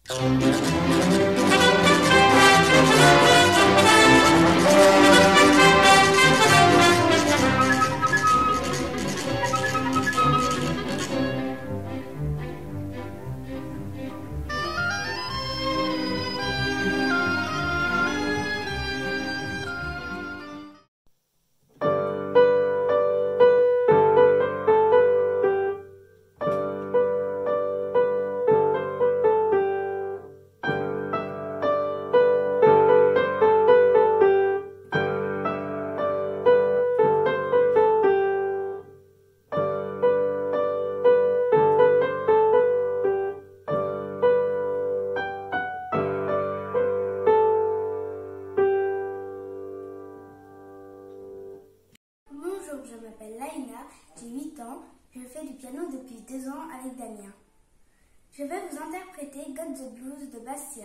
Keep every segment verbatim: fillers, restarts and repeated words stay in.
Bonjour, je m'appelle Laïna, j'ai huit ans, je fais du piano depuis deux ans avec Damien. Je vais vous interpréter Got the Blues de Bastien.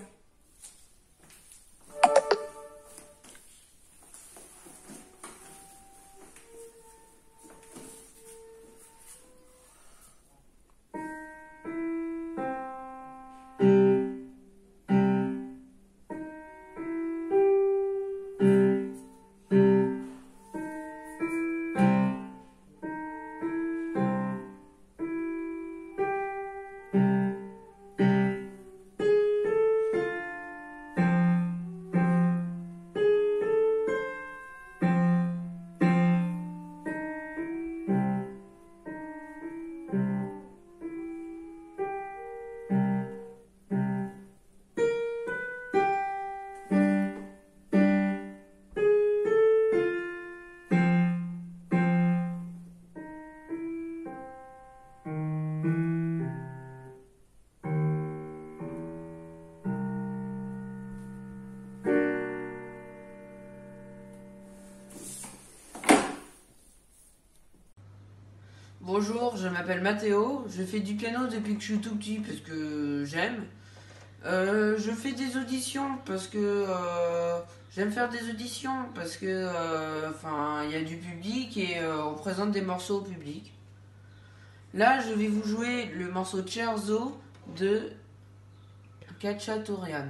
Bonjour, je m'appelle Mathéo, je fais du piano depuis que je suis tout petit parce que j'aime. Euh, je fais des auditions parce que euh, j'aime faire des auditions parce que euh, enfin il y a du public et euh, on présente des morceaux au public. Là, je vais vous jouer le morceau Cherzo de Khachaturian.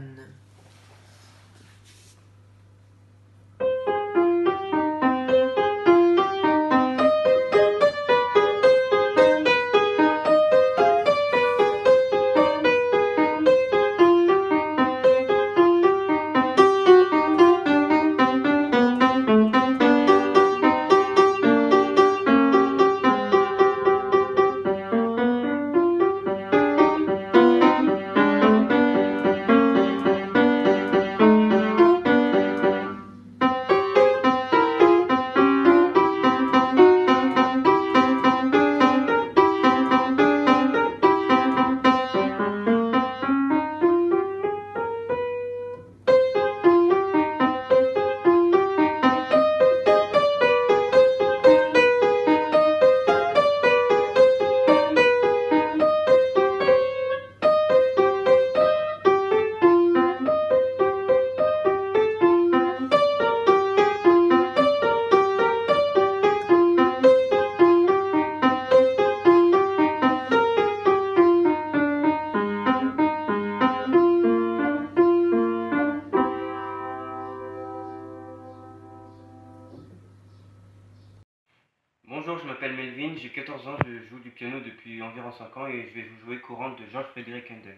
Bonjour, je m'appelle Melvin, j'ai quatorze ans, je joue du piano depuis environ cinq ans et je vais vous jouer Courante de Georges-Frédéric Handel.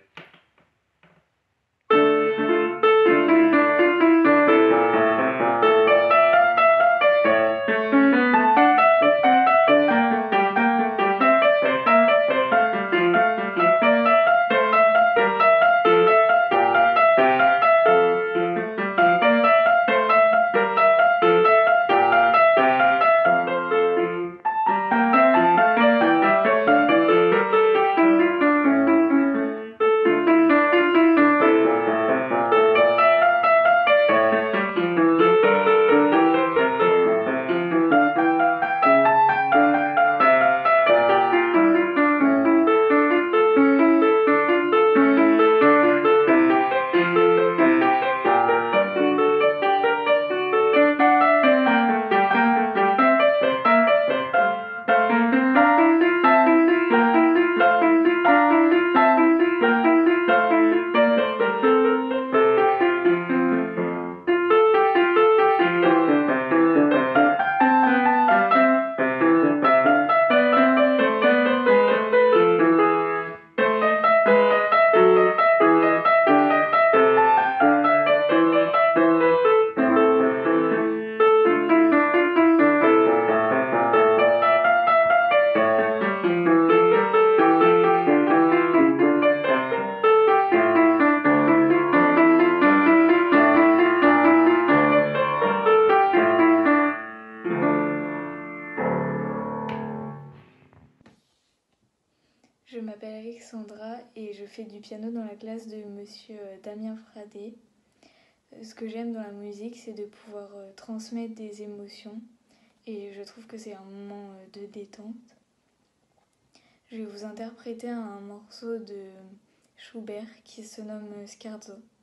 fais du piano dans la classe de monsieur Damien Fradé. Ce que j'aime dans la musique, c'est de pouvoir transmettre des émotions et je trouve que c'est un moment de détente. Je vais vous interpréter un morceau de Schubert qui se nomme Scherzo.